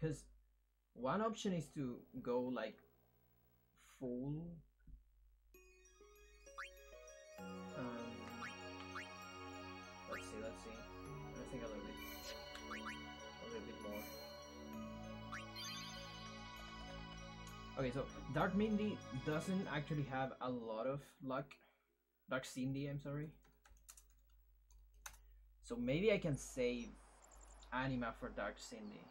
Because one option is to go like full. Let's see. I think a little bit more. Okay, so Dark Mindy doesn't actually have a lot of luck. Dark Cindy, I'm sorry. So maybe I can save Anima for Dark Cindy.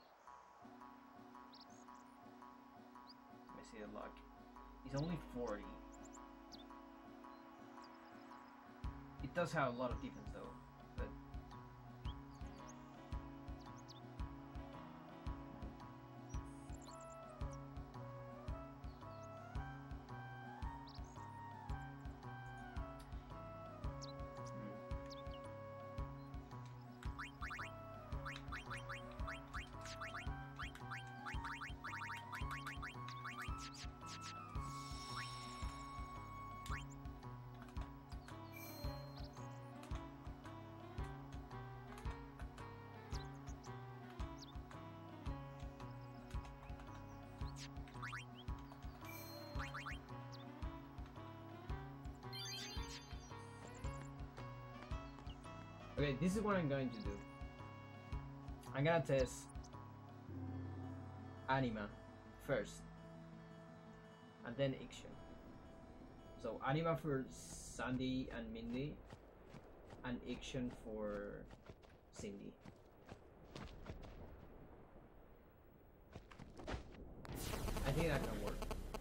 Let me see the luck. It's only 40. It does have a lot of defense though, but okay, this is what I'm going to do. I'm gonna test Anima first, and then Ixion. So Anima for Sandy and Mindy, and Ixion for Cindy. I think that can work.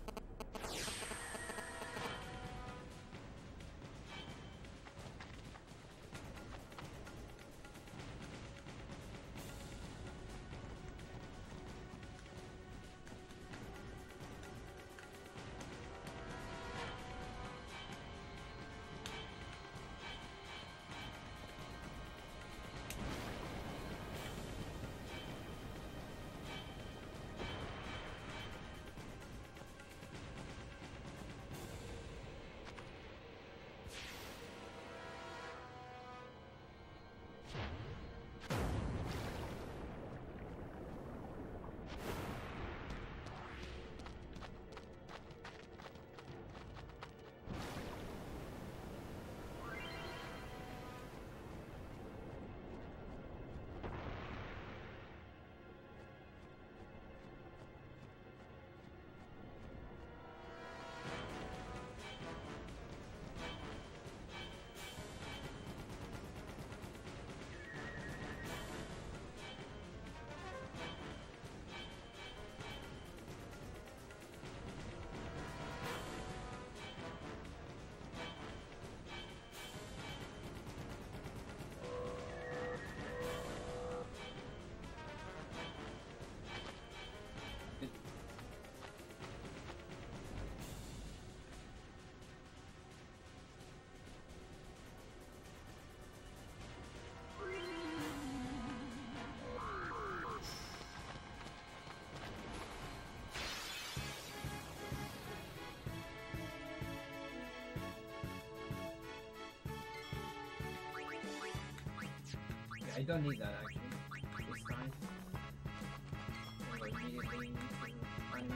I don't need that actually. This time. Go immediately into Anima.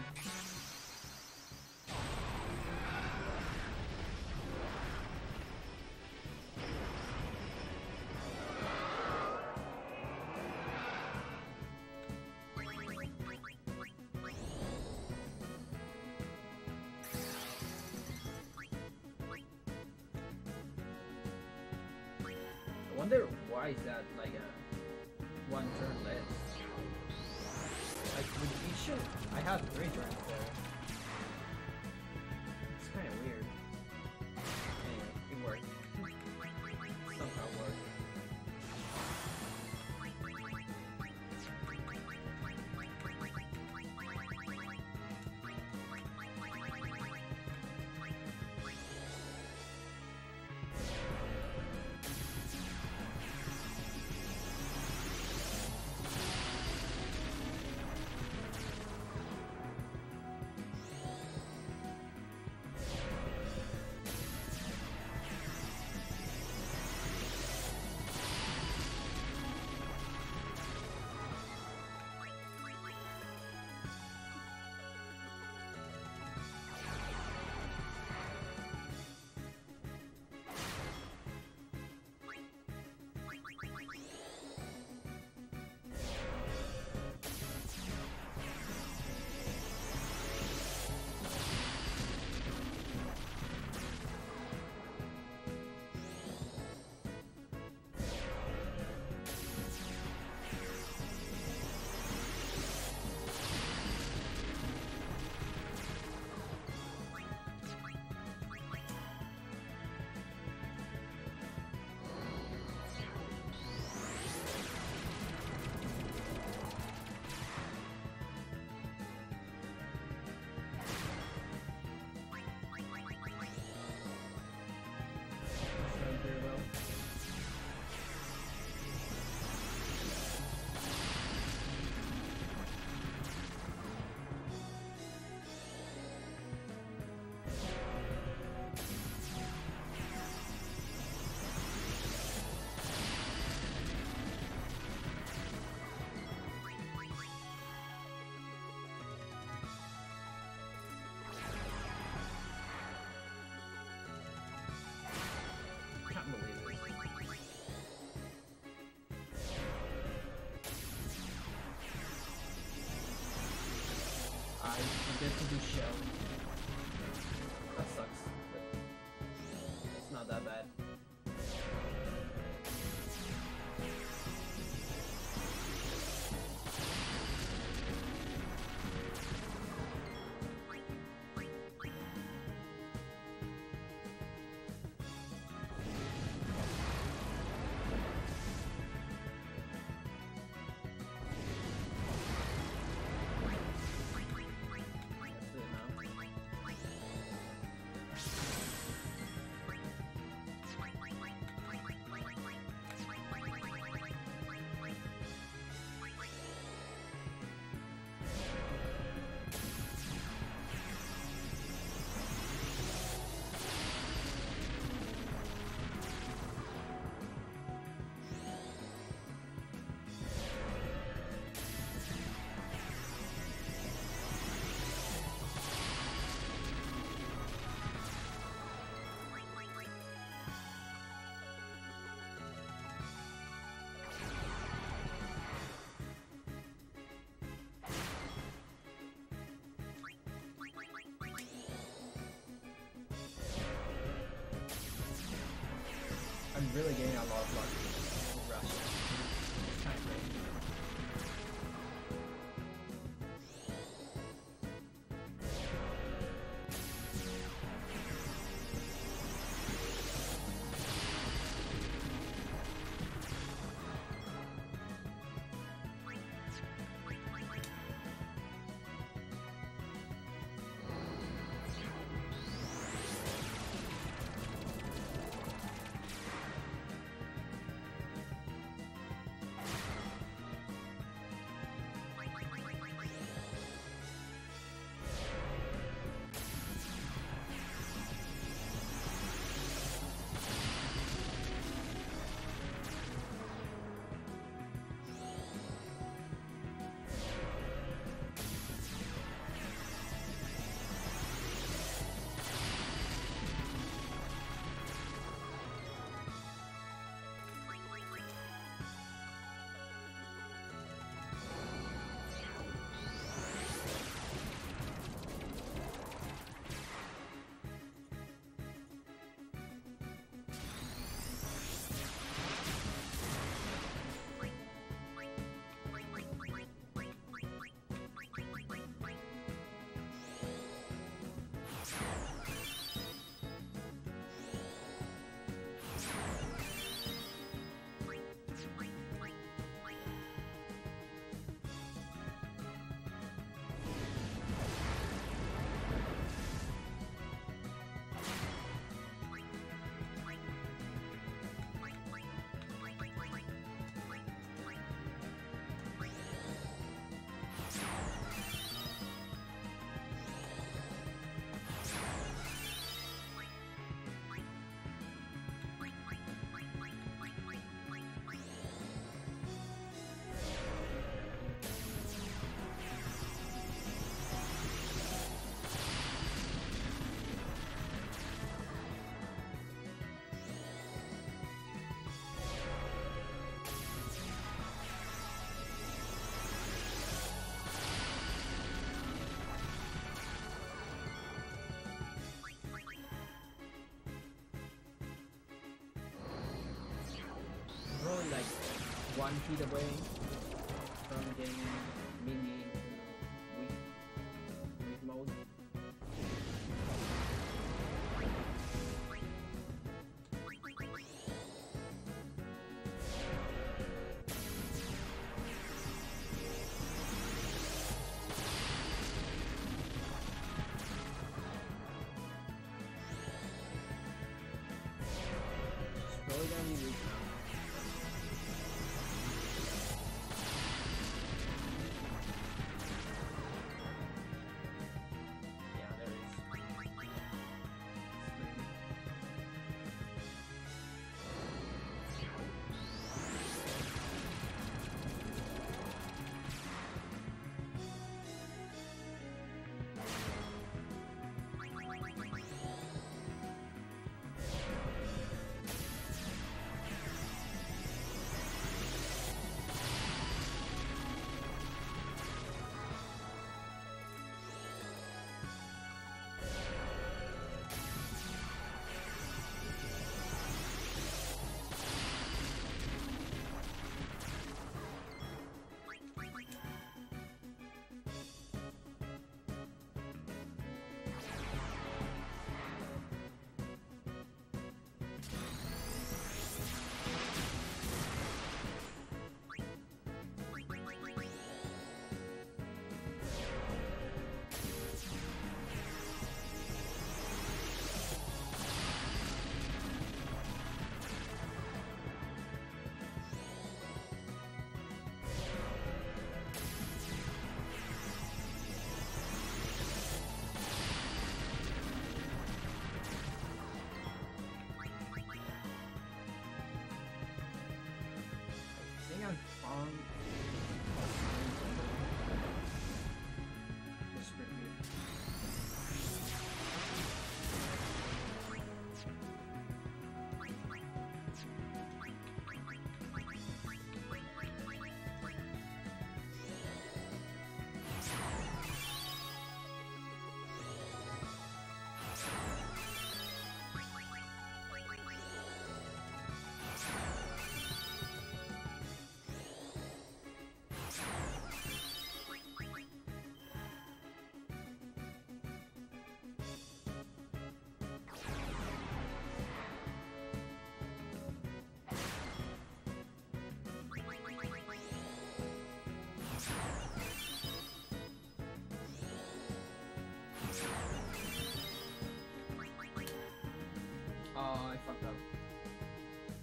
I wonder why is that like a one turn less? Like with Ixion, I had 3 turns there. It's kind of weird. Anyway, it worked. Somehow worked. just to do shell. That sucks, but it's not that bad. I'm really getting a lot of luck with Russia. It's kind of great. Probably like one hit away from getting Mini into weak mode. She's probably gonna be weak now.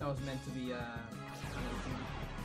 was meant to be another team.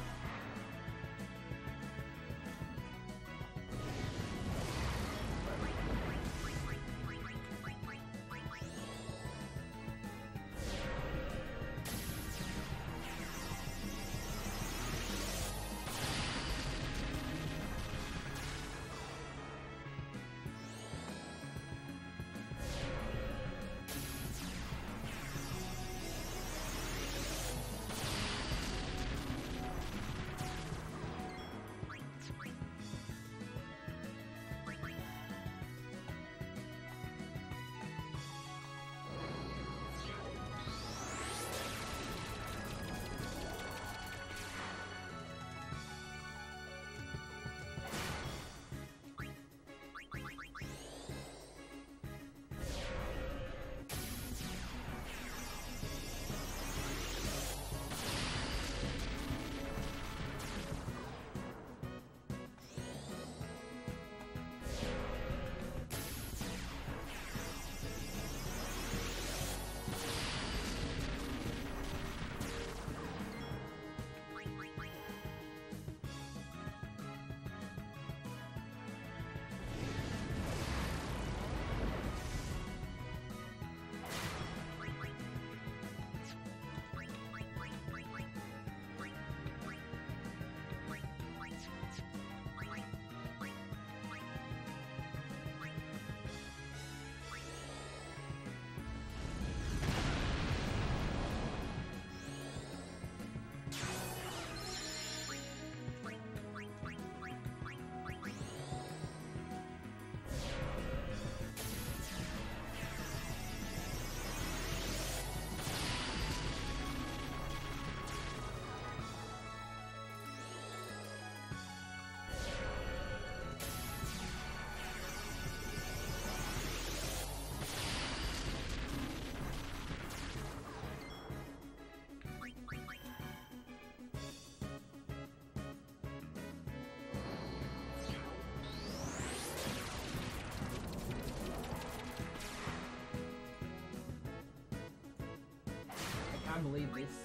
I can't believe this.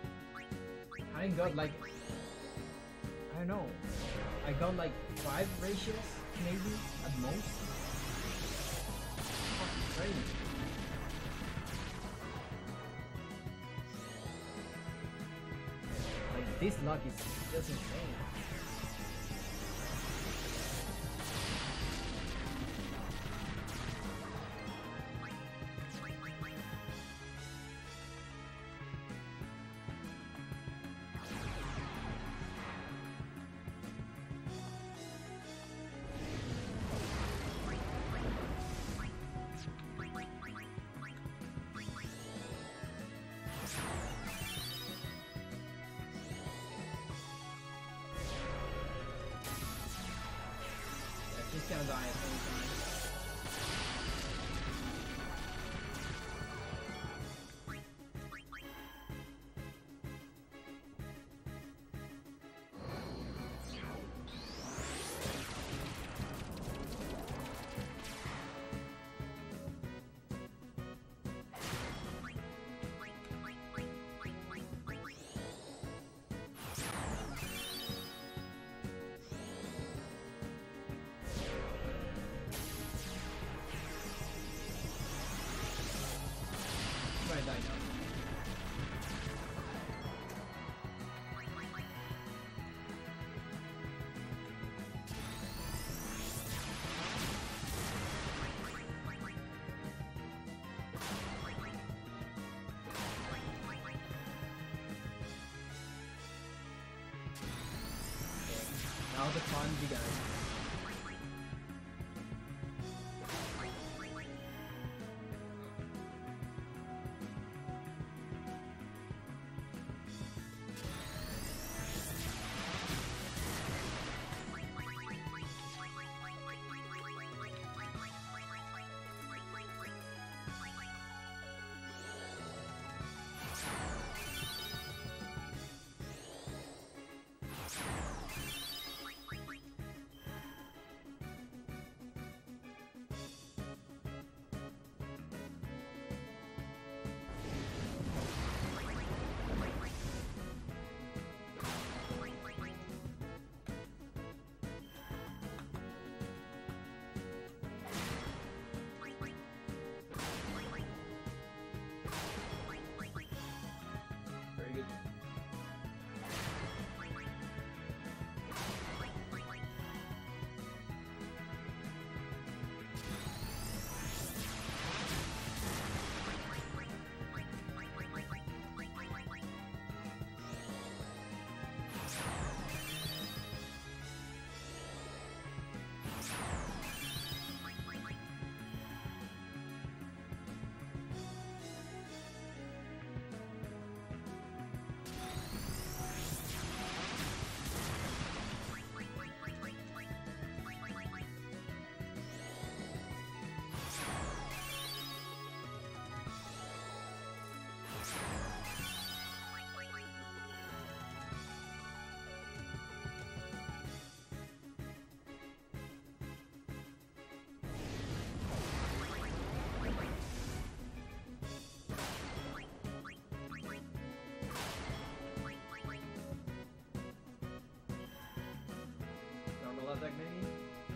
I got like, I don't know, I got like 5 ratios maybe at most. Fucking crazy. Like this luck is just insane. He's gonna die at any time. Right, I know. Now the fun began. attack maybe?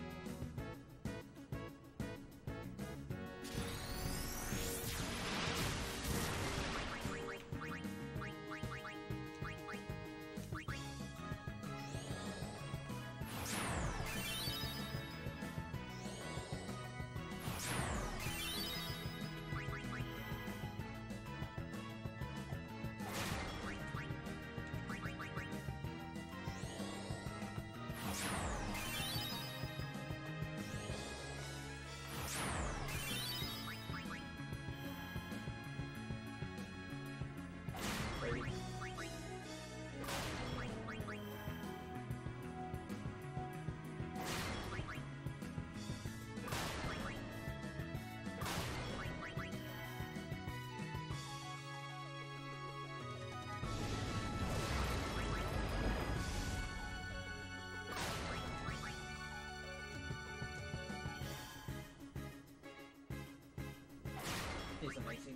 It's amazing.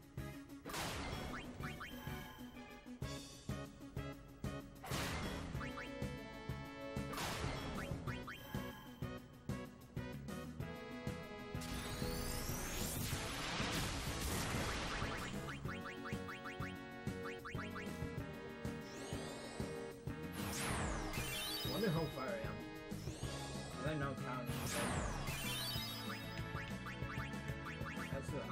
I wonder how far I am. 'Cause I'm now counting. That's the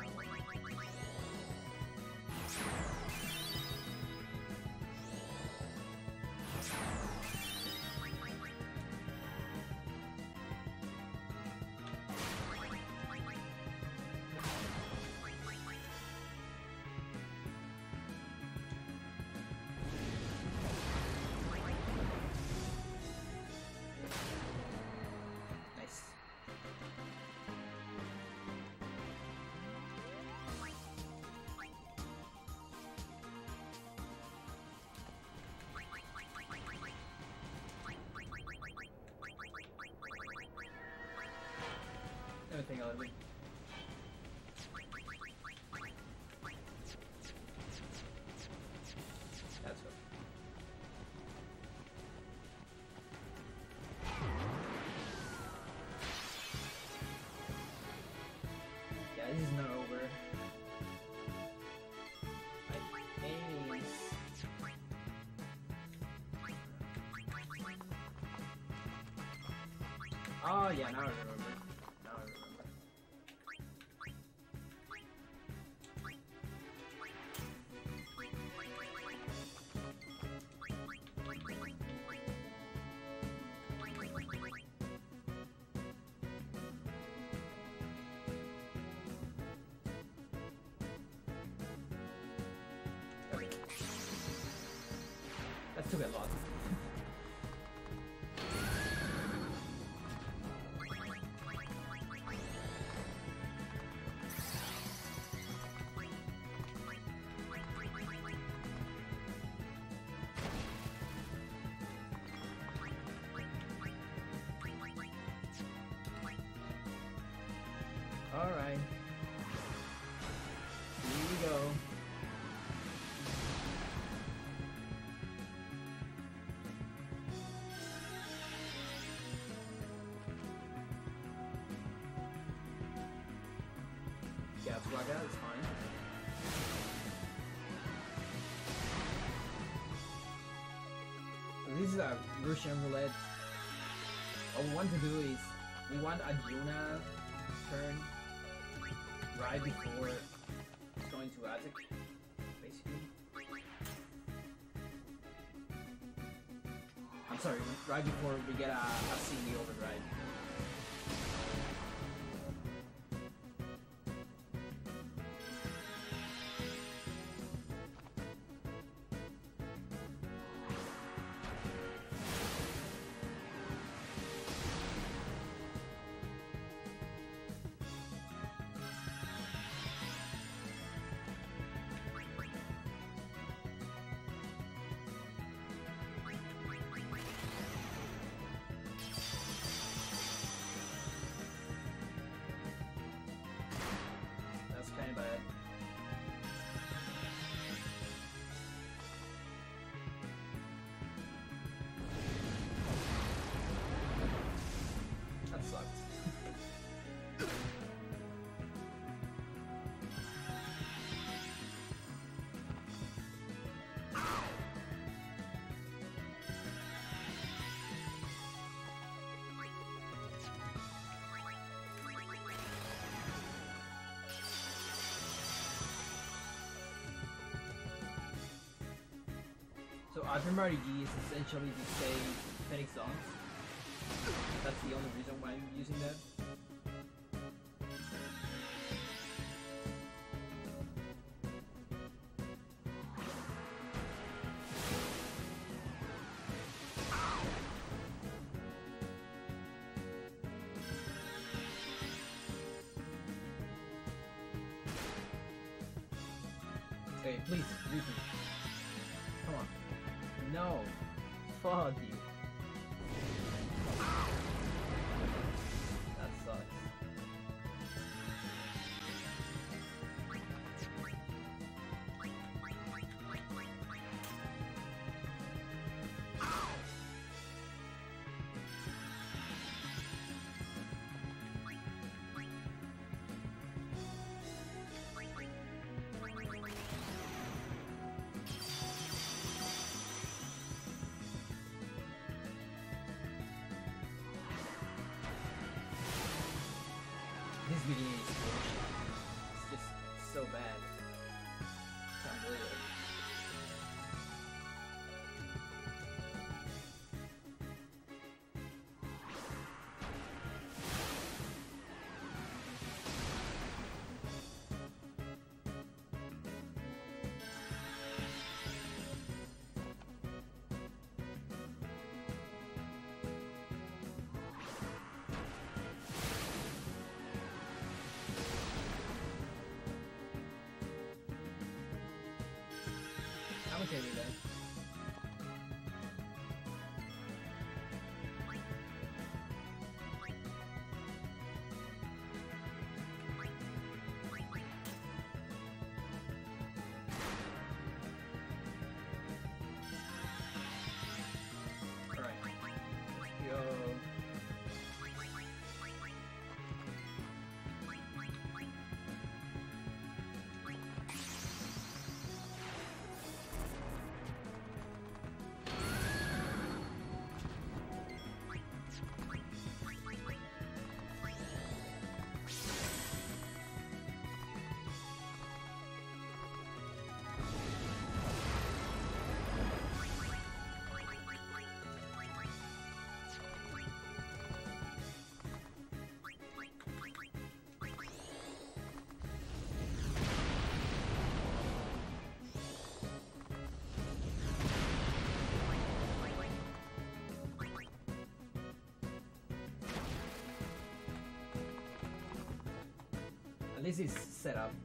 nice. Everything I'll do. That's good. Yeah, this is not over. Ace. Oh yeah, now I remember. Now I remember. Okay. That took a lot. Alright. Here we go. Yeah, Swagger, it's fine. So this is a Russian roulette. What we want to do is we want a Yuna turn right before it's going to attack, basically. I'm sorry, right before we get a CD overdrive. Adrenaline is essentially to say Phoenix Dawns. That's the only reason why I'm using that. Okay, please, read me. Come on. No. Fuck you. That sucks. This beginning is bullshit. It's just so bad. Can't believe it. I'm okay with that. Alright. Yo. At least it's set up.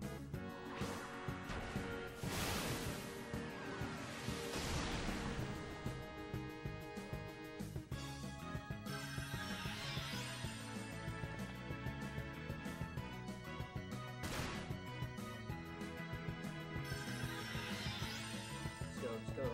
Let's go.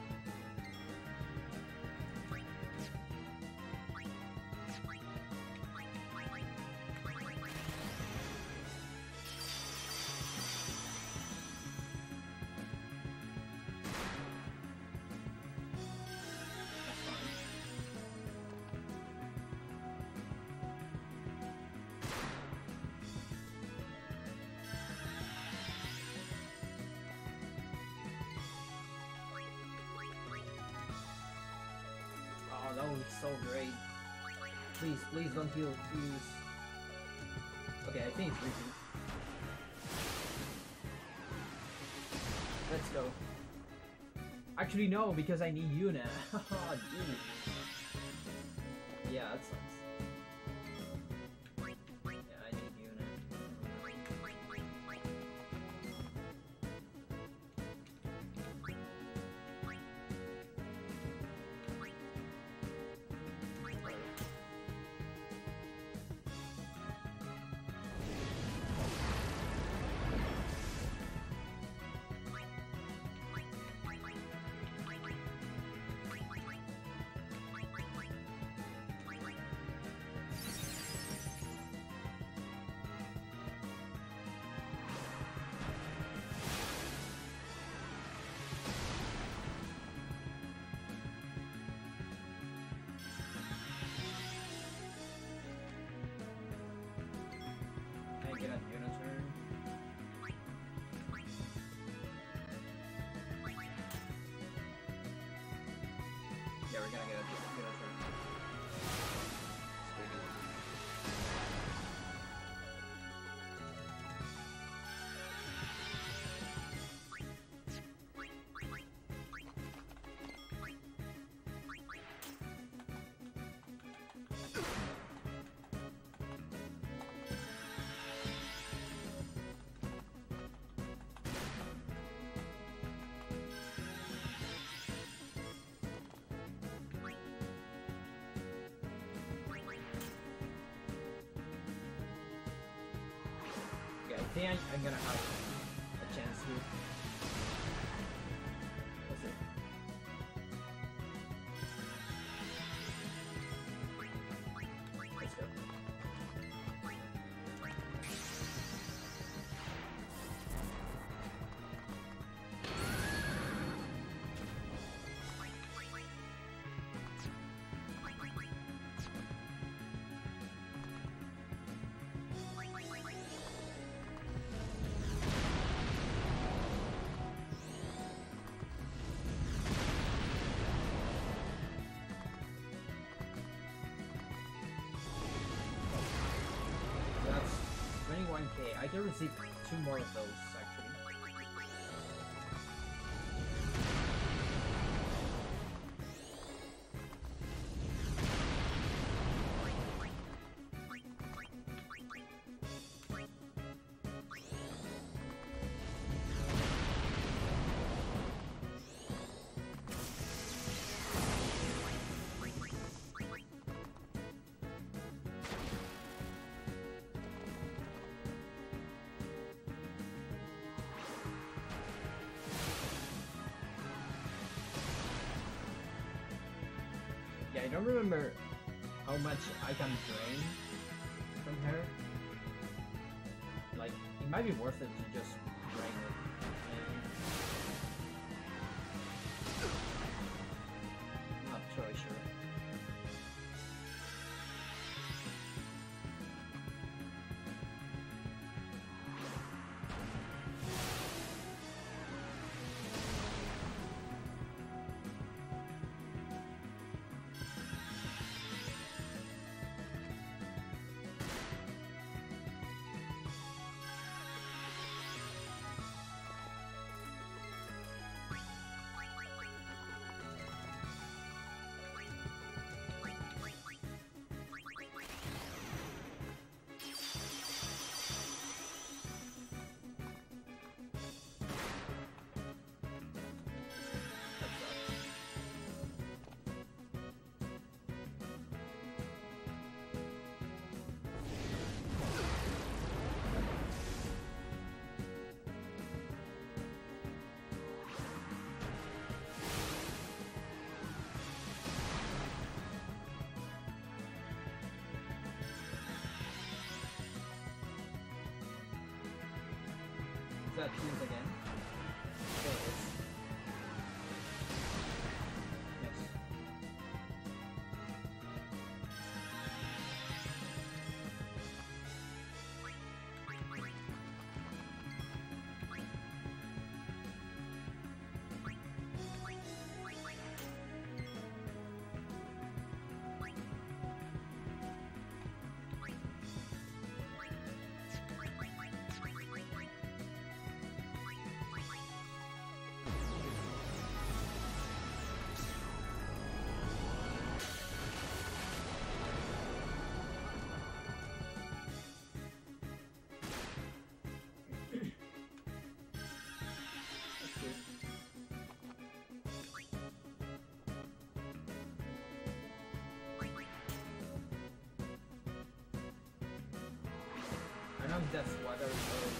Oh, that was so great. Please, please don't heal, please. Okay, I think it's reaching. Let's go. Actually, no, because I need you now. Oh, dude. Yeah, that sucks. Yeah, I need you now. think I'm gonna have a chance here. Let's see. Let's go. That's 21k. I can receive 2 more of those actually. Yeah, I don't remember how much I can drain from her. Like, it might be worth it to just drain it. I'm not totally sure. Is that teams again? There it is. Nice. I know that's what I was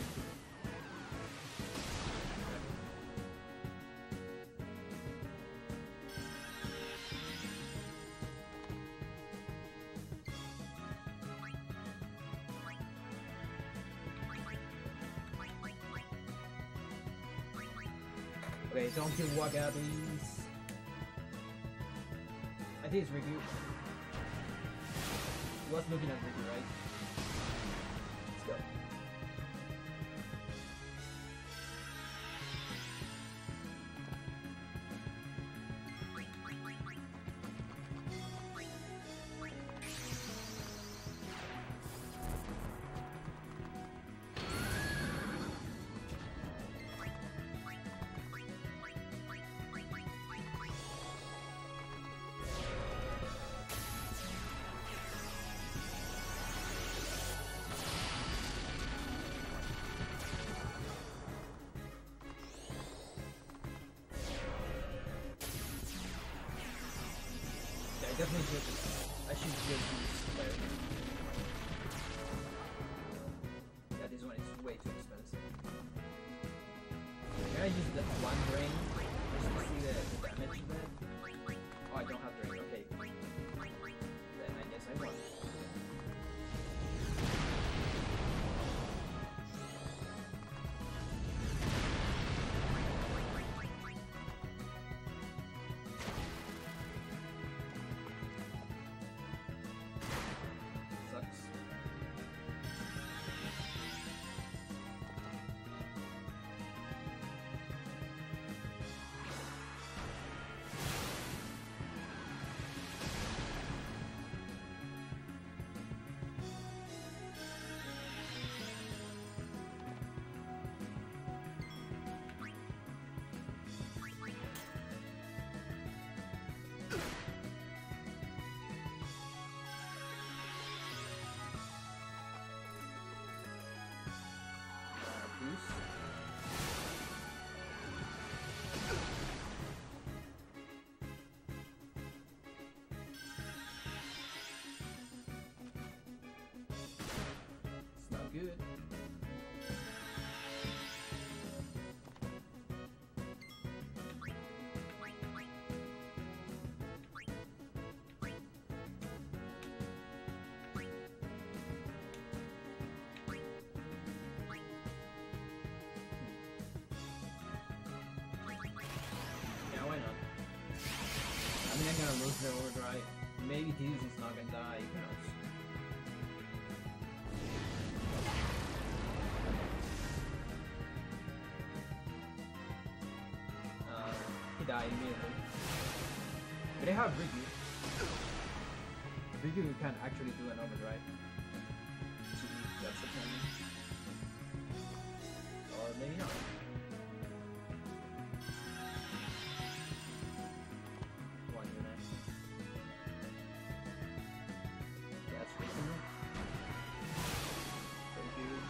Okay, don't kill Waga, please. I think it's Riku. He was looking at Riku, right? Let's go. I definitely I should just use Flare. Yeah, this one is way too expensive. good. Yeah, why not? I mean, I'm gonna lose the overdrive. Maybe Tidus is not gonna die, who knows? He died immediately. But they have Riku. Riku can actually do an overdrive. Gee, that's the plan. Or maybe not. One unit. That's reasonable. Pretty good.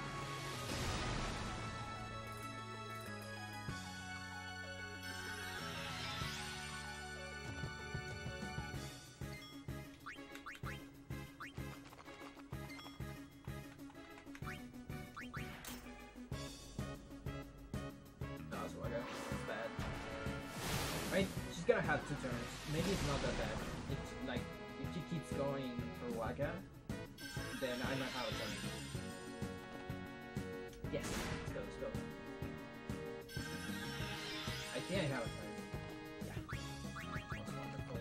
It's bad. Right? She's gonna have 2 turns. Maybe it's not that bad. It's like, if she keeps going for Waka, then I might have a turn. Yes! Let's go, let's go. I think I have a turn. Yeah. That's wonderful.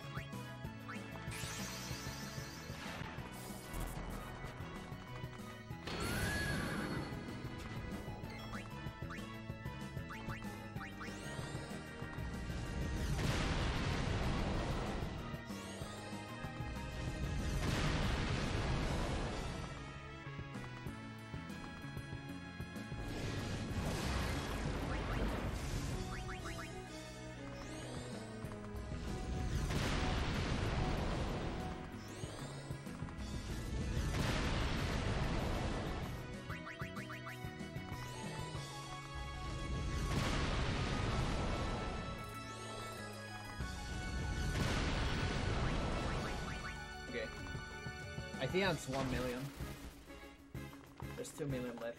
Okay. I think that's 1 million. There's 2 million left.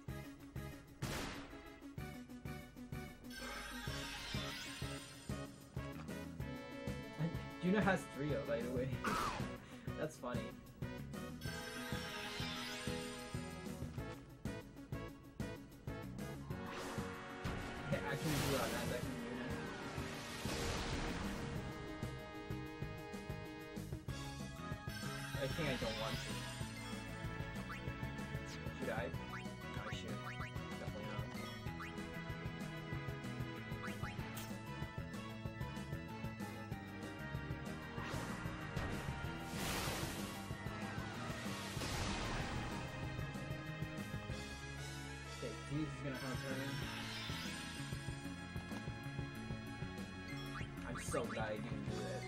And Juna has Trio, by the way. That's funny. Yeah, actually do that, Juna. I think I don't want to. Should I? No, I should. Definitely not. Okay, Tidus is gonna have turn. I'm so glad I didn't do that.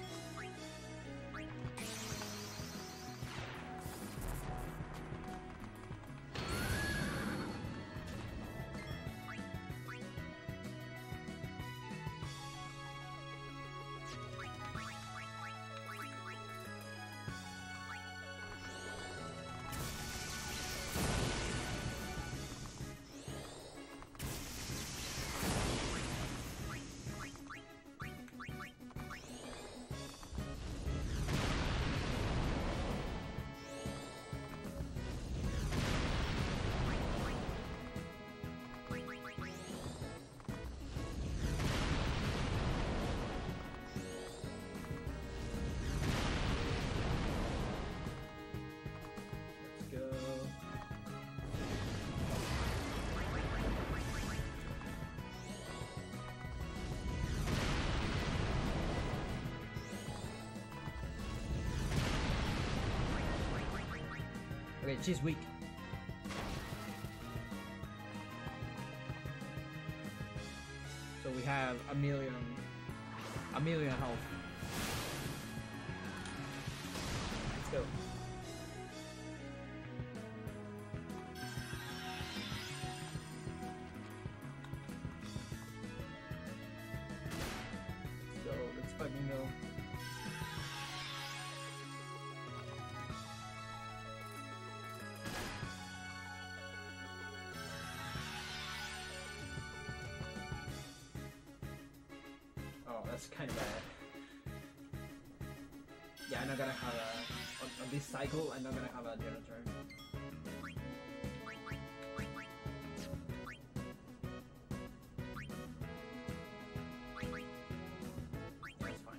Okay, she's weak. So we have a million health. Let's go. Let's fucking go. that's kind of bad. Yeah, I'm not gonna have a... On this cycle, I'm not gonna have a Juna turn. That's fine.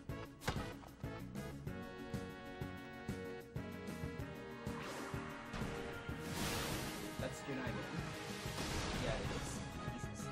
That's Juna again. Yeah, it is. Jesus.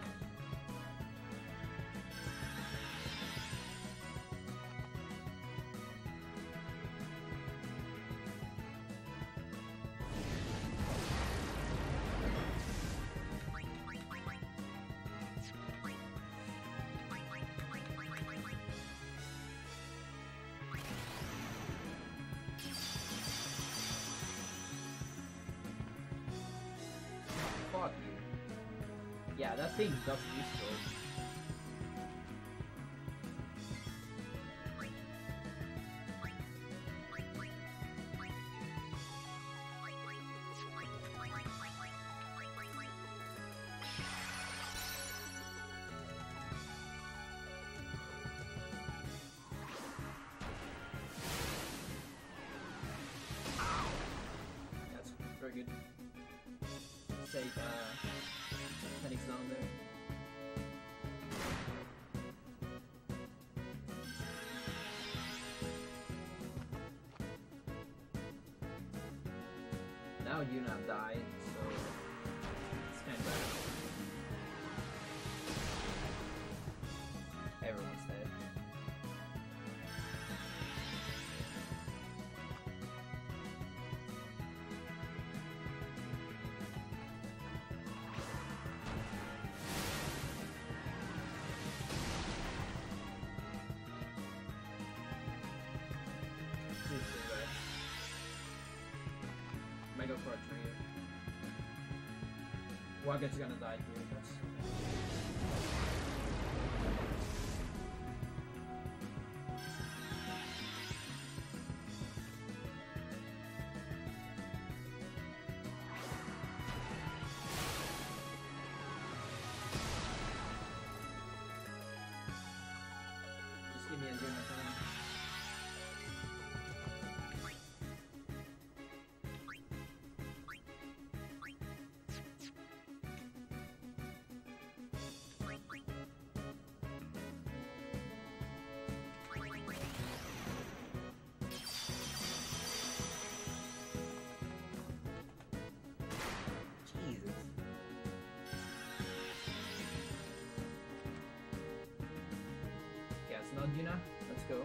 Fuck you. Yeah, that thing does useful. That's very good. Save Phoenix down there. Now Yuna died, so it's kind of bad. Everyone's dead. Please do that. Mega for a trio. Wagget's gonna die here. That's... Just give me a Juna turn. Jesus. Yeah, it's not Yuna. Let's go.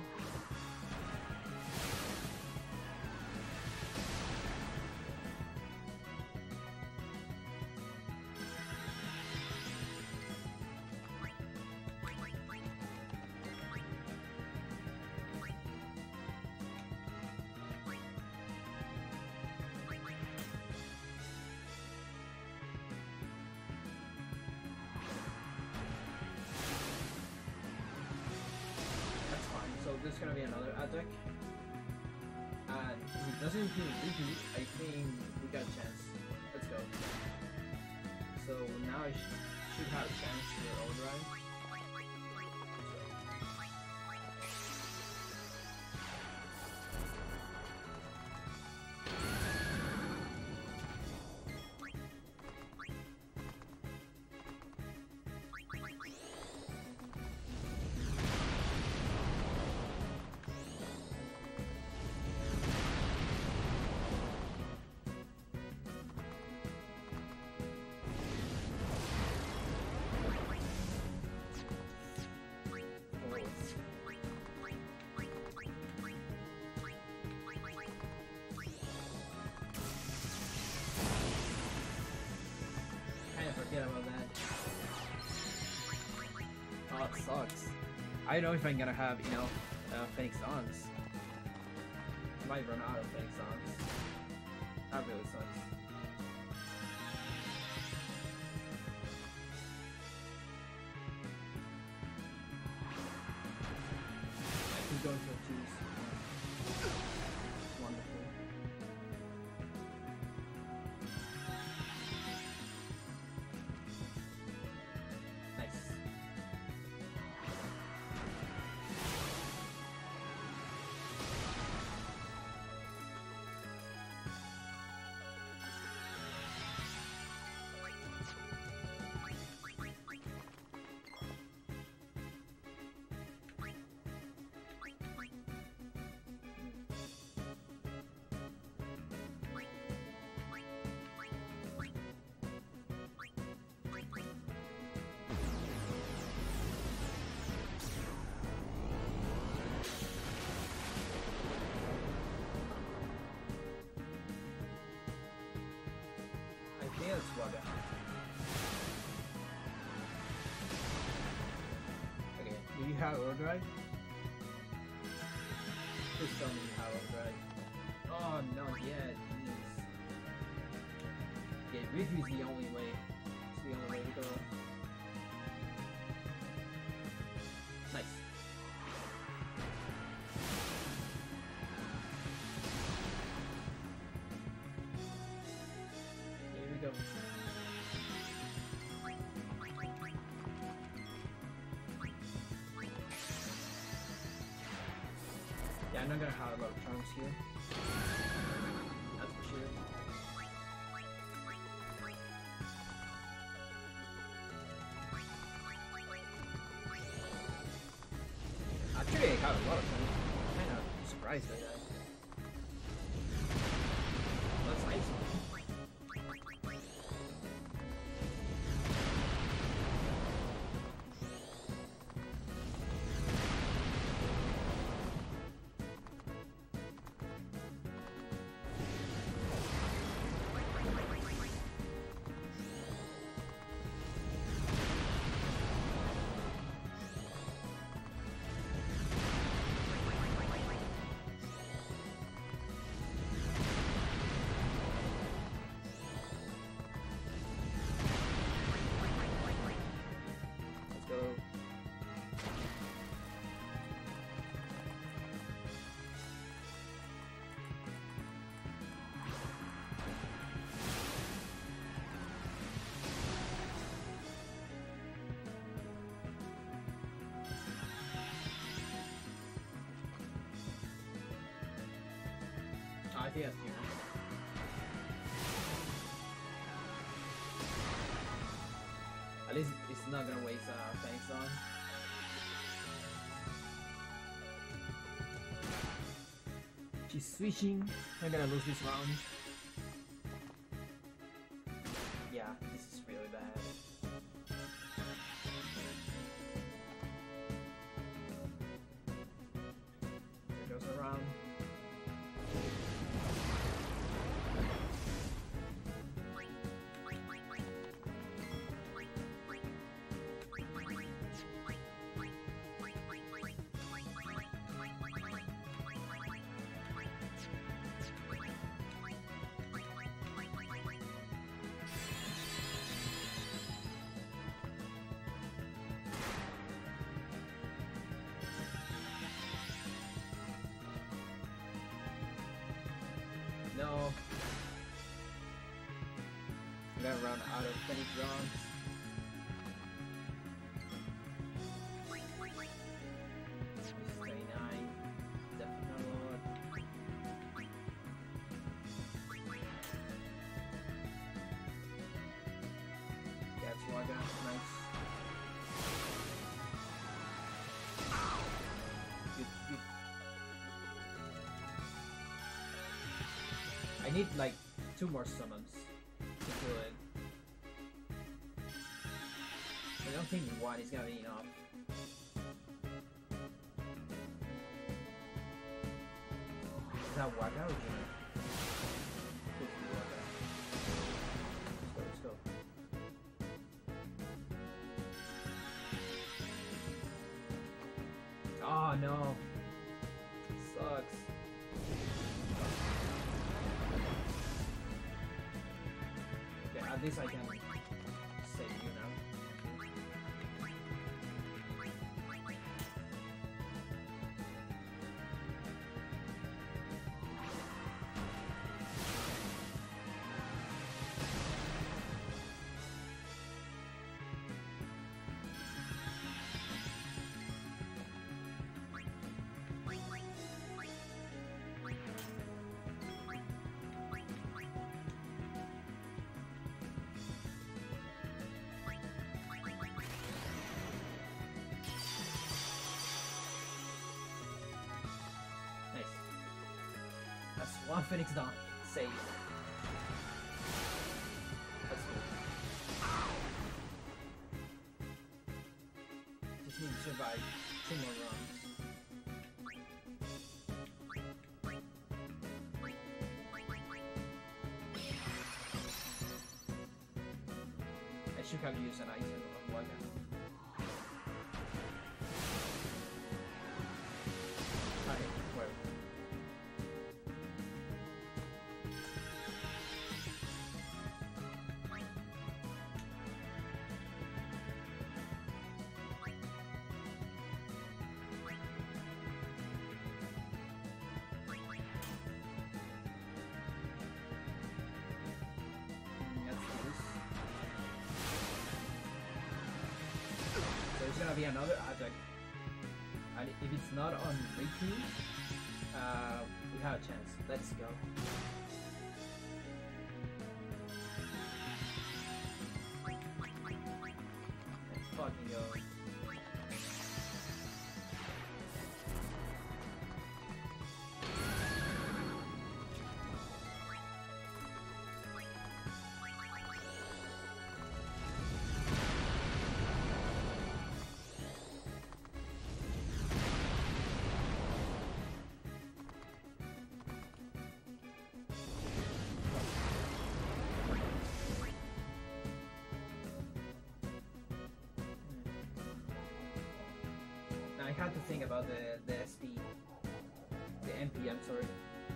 That's fine. So there's gonna be another attack. And if it doesn't kill Riku, I think we got a chance. Let's go. So now I should have a chance for overdrive. Forget about that. Oh, it sucks. I don't know if I'm gonna have enough Phoenix Dawns. I might run out of Phoenix Dawns. That really sucks. He's going for twos. Wonderful. Nice. have overdrive? Please tell me you have overdrive. Oh, not yet. Okay, Riku is the only way. It's the only way to go. Nice. Here we go. Yeah, I'm not gonna have a lot of charms here. That's for sure. Actually, I got a lot of charms. I'm kinda surprised by that. That's nice. Let's go. Oh, I think that's you. At least it's not gonna waste thanks on. She's switching. I'm gonna lose this round. Yeah, this is really bad. Here goes around. No. I'm gonna run out of Phoenix rounds. This is 39. Definitely not a lot. That's Waga. Nice. Good, good. I need like 2 more summons to do it. I don't think 1 is gonna be enough. Is that Waga or Juna? Could be Waga. Let's go, let's go. Oh no. Sucks. Okay, at least I can save you now. Nice. That's 1 Phoenix down. Save. That's good. Just need to survive 2 more rounds. I should have used an item of Waga. gonna be another attack. And if it's not on Riku, we have a chance. Let's go. Let's fucking go. I had to think about the SP, the MP, I'm sorry.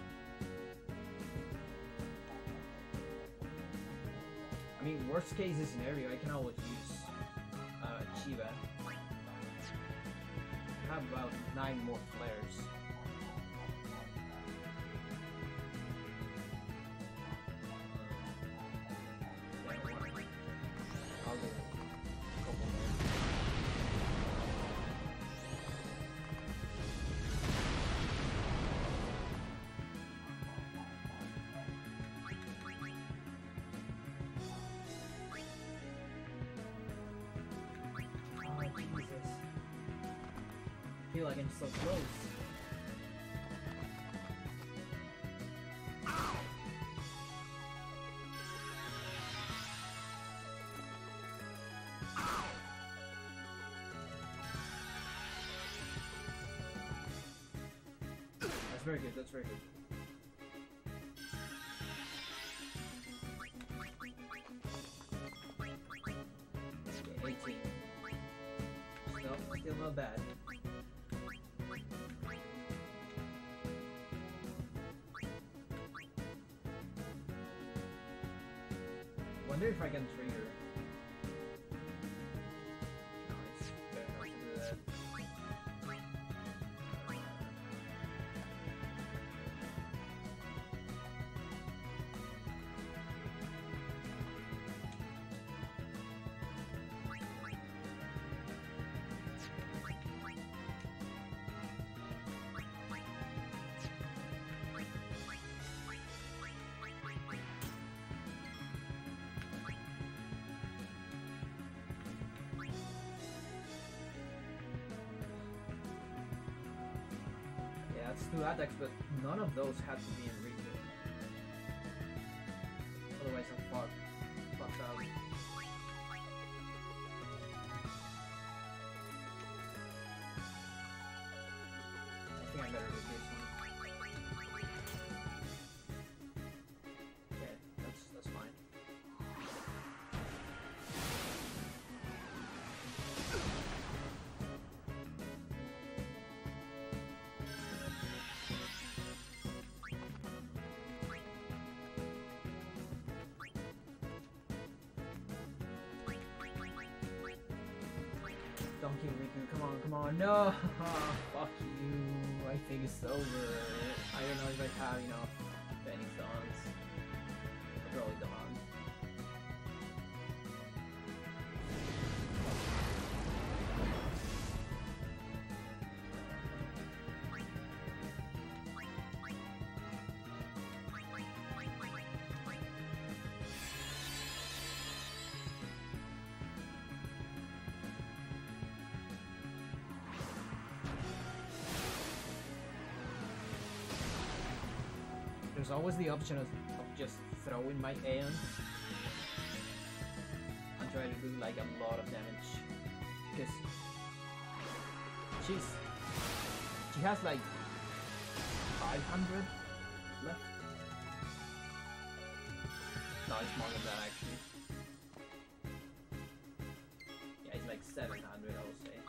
I mean, worst case scenario, I can always use Chiba. I have about 9 more flares. I'll do a couple more. Jesus. I feel like I'm so close. That's very good, that's very good. Okay, 18. Still not bad. Wonder if I can trigger. No, it's better not to do that. That's 2 attacks, but none of those had to be in Riku. Otherwise I'm fucked up. I think I better with this one. Okay, that's fine. Don't kill Riku, come on, no! Fuck you, I think it's over. I don't know if I have enough Penny Stones. I probably don't. There's always the option of just throwing my Aeon and try to do like a lot of damage, because she has like 500 left. No, it's more than that actually. Yeah, it's like 700, I would say.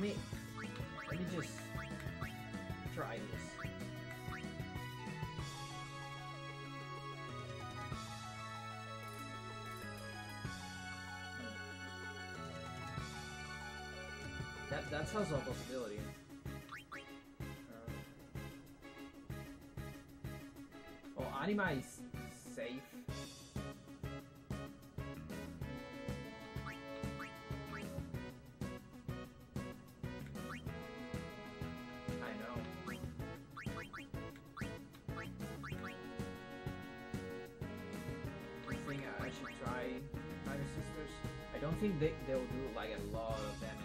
let me just try this. That's also a possibility. Oh, Anima is safe. I know. I think I should try Miner Sisters. I don't think they'll do like a lot of damage.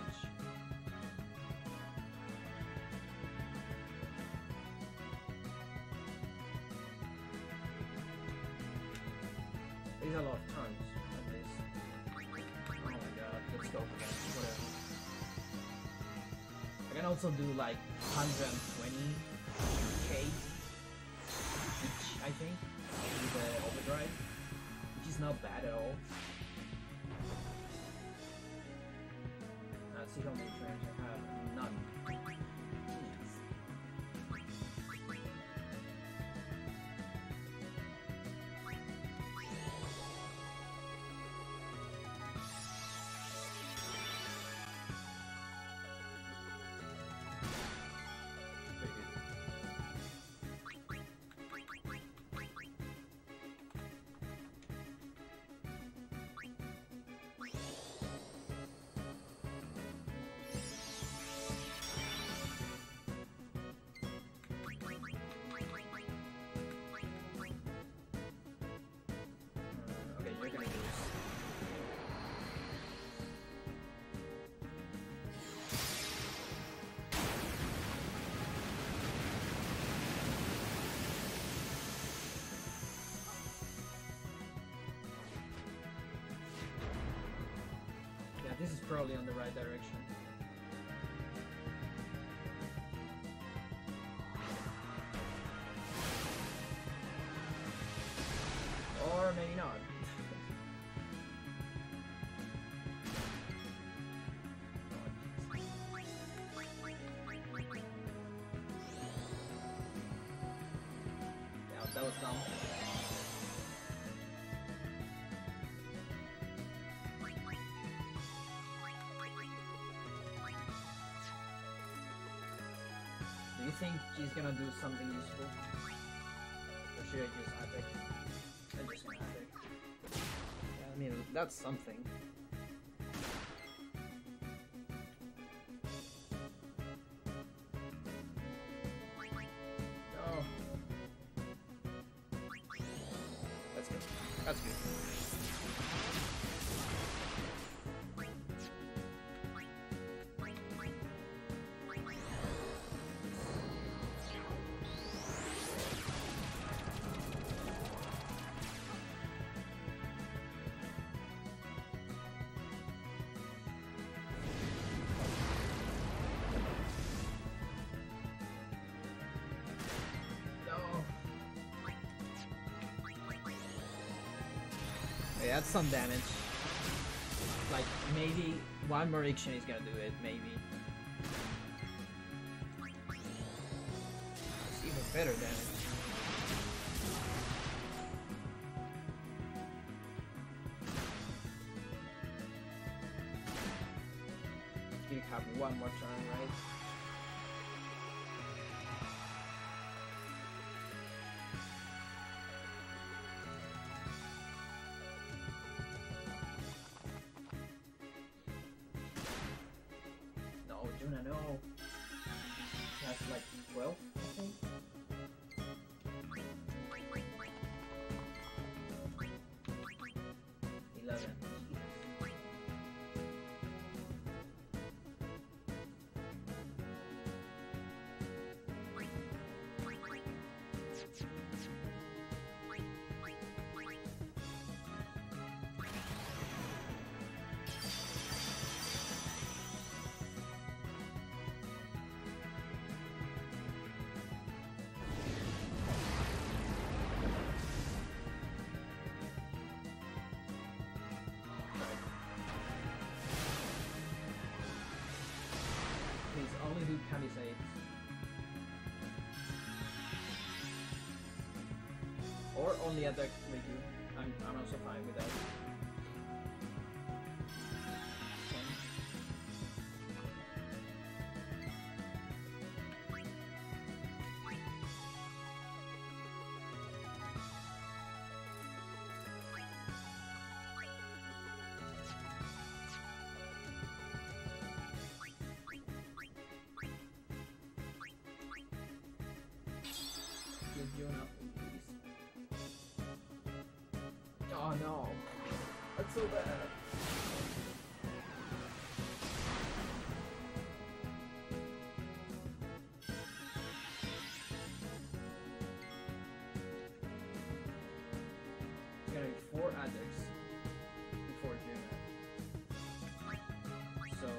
There's a lot of turns on this. Oh my god, let's go for that. Whatever. I can also do like 120k each, I think, with the overdrive, which is not bad at all. Let's see how many turns I have. None. Jeez. Okay, you're gonna lose. Yeah, this is probably on the right direction. Or maybe not. Yeah, that was dumb. Do you think she's gonna do something useful? Or should I just attack? I'm just gonna attack. Yeah, I mean, that's something. No. That's good. That's good. Yeah, that's some damage. Like, maybe one more action is gonna do it, maybe. It's even better damage. You have one more turn, right? Juna, no. That's like 12, I think. 11. can be saved. Or only attack Riku. I'm also fine with that. Give you enough, please. Oh no, that's so bad. It's gonna be 4 attacks before Juna. So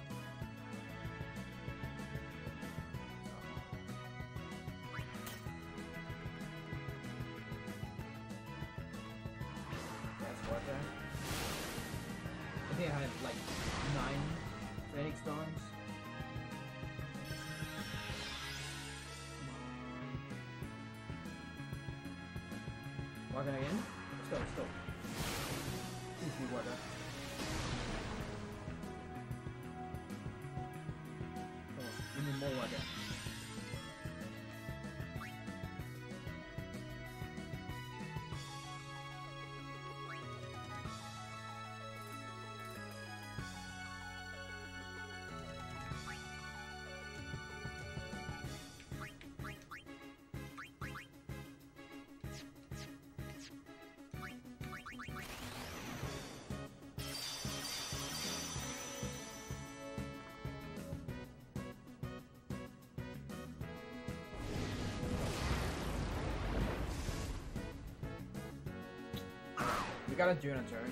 that's what that. I think I had like 9 Phoenix Storms. Come on. Water again? Let's go, let's go. Please be water. Come on, give me more water. We got a Juna turn.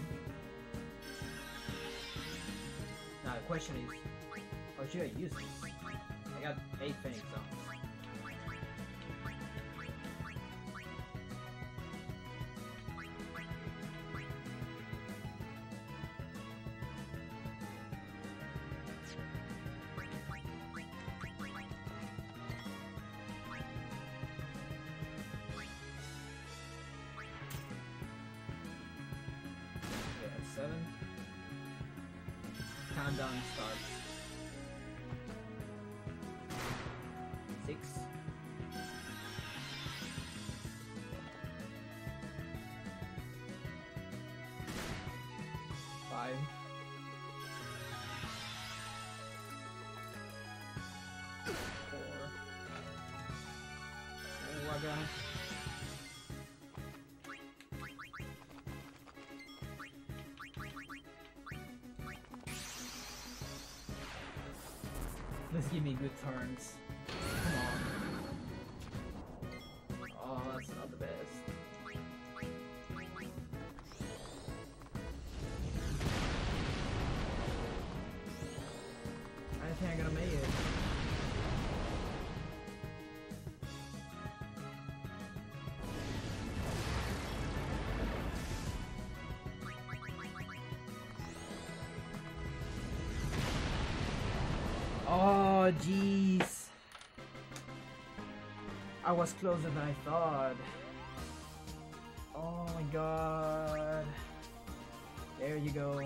Now the question is, how should I use this? I got 8 Phoenix Stones. Okay, at 7. Countdown starts. 6. 5. 4. Oh my god. Let's give me good turns. Come on. Oh, that's not the best. I think I'm gonna make it. Oh, jeez. I was closer than I thought. Oh my god. There you go.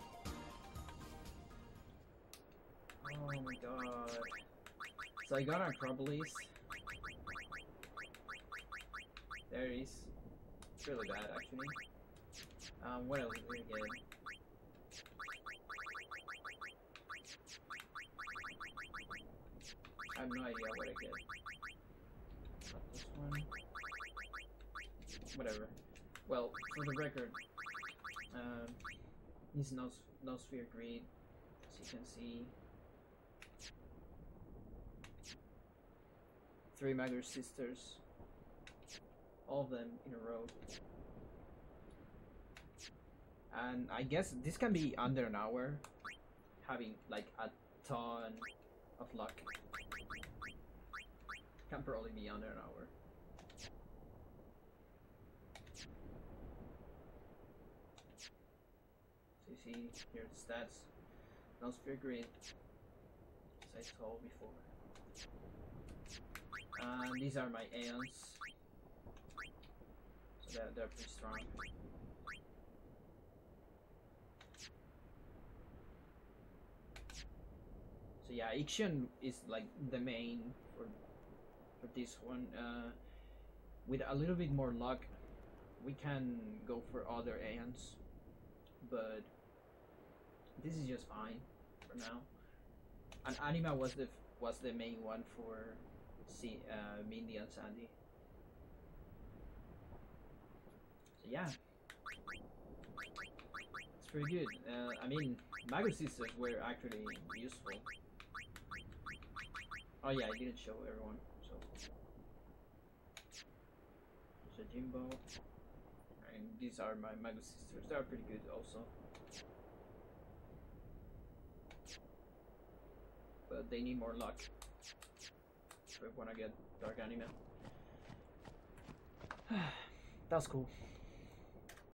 Oh my god. So I got Acropolis. There it is. It's really bad actually. What else did we get? I have no idea what I get. Not this one. Whatever. Well, for the record, he's no sphere greed, as you can see. 3 Magus Sisters. All of them in a row. And I guess this can be under an hour, having like a ton of luck. Can probably be under an hour. So you see here the stats. No sphere grid, as I told before. And these are my Aeons. So they're pretty strong. So yeah, Ixion is like the main for this one. With a little bit more luck, we can go for other Aeons, but this is just fine for now. And Anima was the main one for Mindy and Sandy. So yeah, it's pretty good. I mean, Magus Sisters were actually useful. Oh yeah, I didn't show everyone. So there's a Jimbo, and these are my Magus Sisters. They are pretty good also. But they need more luck if we wanna get Dark Anima. That's cool.